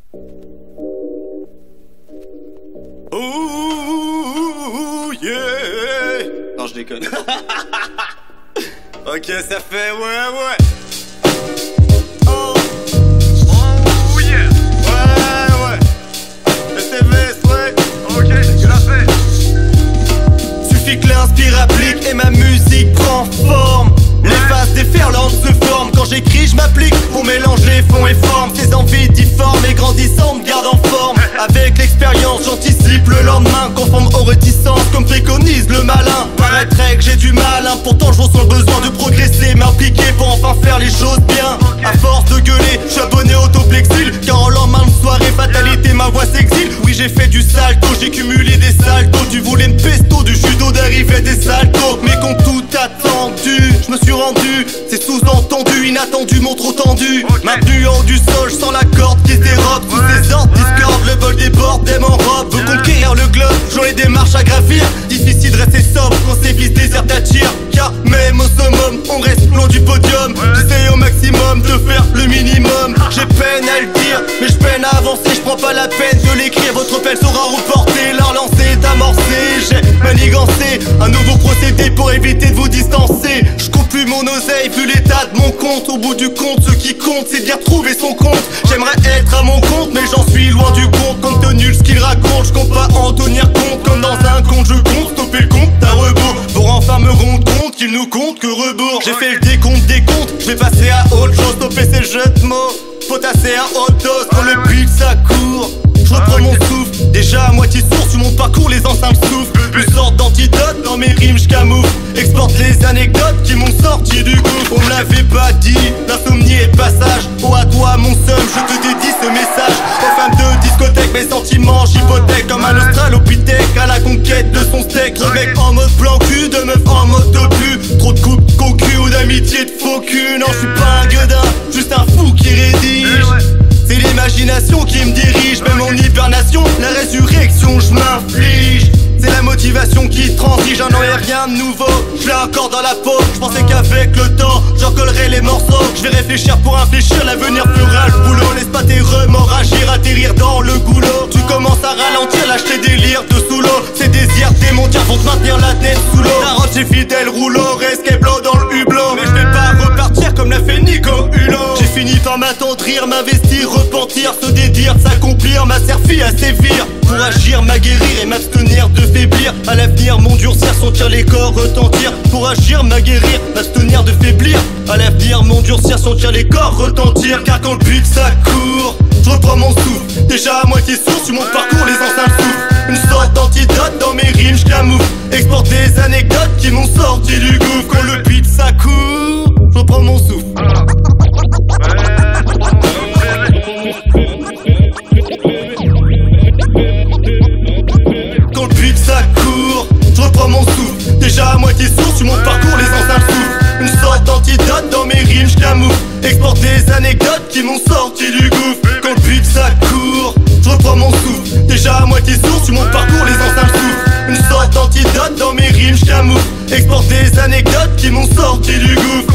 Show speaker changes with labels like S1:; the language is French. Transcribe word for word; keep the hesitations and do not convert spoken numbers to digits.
S1: Ouh, yeah. Non, je déconne. Ok, ça fait, ouais, ouais. Oh, oh, yeah. Ouais, ouais. S T V S, ouais. Ok, je la fais. Suffit que l'inspire applique et ma musique prend forme. Les phases déferlantes se forment. Quand j'écris, je m'applique pour mélanger fond et forme. Ces envies difformes et grandissantes me gardent en forme. Avec l'expérience, j'anticipe le lendemain. Conforme aux réticences, comme préconise le malin. Paraîtrait que j'ai du mal, hein, pourtant je ressens le besoin de progresser, m'impliquer pour enfin faire les choses bien. À force de gueuler, je suis abonné au Toplexil. Car en lendemain de soirée, fatalité, ma voix s'exile. Oui, j'ai fait du salto, j'ai cumulé des saltos. Tu voulais me pesto, du judo d'arrivée des saltos. Mais qu'on tout attendu, je me suis rendu. C'est sous-entendu, inattendu, mon trop tendu. Maintenu en haut du sol, sans la corde qui se dérobe. Sous ces ordres, discorde, le bol déborde, des en robe. Veut conquérir le globe, j'en ai des marches à gravir. Difficile de rester sobre quand ces vis désertent attirent. Car même au summum, on reste loin du podium. J'essaye au maximum de faire le minimum. J'ai peine à le dire, mais je peine à avancer. Je prends pas la peine de l'écrire, votre appel sera reporté. La relance est amorcée, j'ai manigancé un nouveau procédé pour éviter de vous distancer. Je compte plus mon oseille, vu l'état de mon compte. Au bout du compte, ce qui compte, c'est de retrouver son compte. J'aimerais être à mon compte, mais j'en suis loin du compte. Compte tenu de ce qu'il raconte, je compte pas en tenir compte. Comme dans un compte, je compte, stopper le compte à rebours. Pour enfin me rendre compte qu'il nous compte que rebours. J'ai fait le décompte des comptes, je vais passer à autre chose. Stopper ces jeux de mots, potasser à haute dose. Quand le beat ça court, je reprends mon souffle. Déjà à moitié sourd sur mon parcours, les enceintes souffrent. Une sorte d'antidote dans mes rimes, j'camoufle. Exporte les anecdotes qui m'ont sorti du gouffre. On me l'avait pas dit, l'insomnie est passage. Oh à toi mon seum, je te dédie ce message. Aux femmes de discothèque, mes sentiments j'hypothèque. Comme un australopithèque à la conquête de son steak. Le mec en mode plan cul, de meuf en mode obus. Trop de coups cocu ou d'amitié de faux cul. Non, je suis pas un gueudin, juste un fou qui rédige. C'est l'imagination qui me dirige, même en hibernation, la résurrection je m'inflige. C'est la motivation qui transige, j'en ai rien de nouveau. Je l'ai encore dans la peau, je pensais qu'avec le temps, j'en collerai les morceaux. Je vais réfléchir pour infléchir, l'avenir fera le boulot. Laisse pas tes remords agir, atterrir dans le goulot. Tu commences à ralentir, lâche tes délires de sous l'eau. Ces désirs démontiens vont te maintenir la tête sous l'eau. La roche est fidèle, rouleau, escape l'eau dans le hublot. Mais je vais pas repartir comme l'a fait Nico Hulot. J'ai fini par m'attendrir, m'investir, repentir, se dédire, s'accomplir, m'a servi à sévir. Pour agir, m'aguerrir et m'abstenir de faiblir. À l'avenir, m'endurcir, sentir les corps retentir. Pour agir, m'aguerrir, m'abstenir de faiblir. À l'avenir, m'endurcir, sentir les corps retentir. Car quand le but ça court, je reprends mon souffle. Déjà à moitié sourd sur mon parcours, les enceintes souffrent. Une sorte d'antidote dans mes rimes, j'camoufle. Exporte des anecdotes qui m'ont sorti du gouffre. Quand le beat ça court, je reprends mon souffle. Quand le beat ça court, je reprends mon souffle. Déjà à moitié sourd sur mon parcours, les enceintes souffrent. Une sorte d'antidote dans mes rimes, j'camoufle. Exporte des anecdotes qui m'ont sorti du gouffre. Quand le beat ça court, je reprends mon souffle. Déjà à moitié sourd sur mon parcours, les enceintes souffrent. Une sorte d'antidote dans mes rimes, j'camoufle. Exporte des anecdotes qui m'ont sorti du gouffre.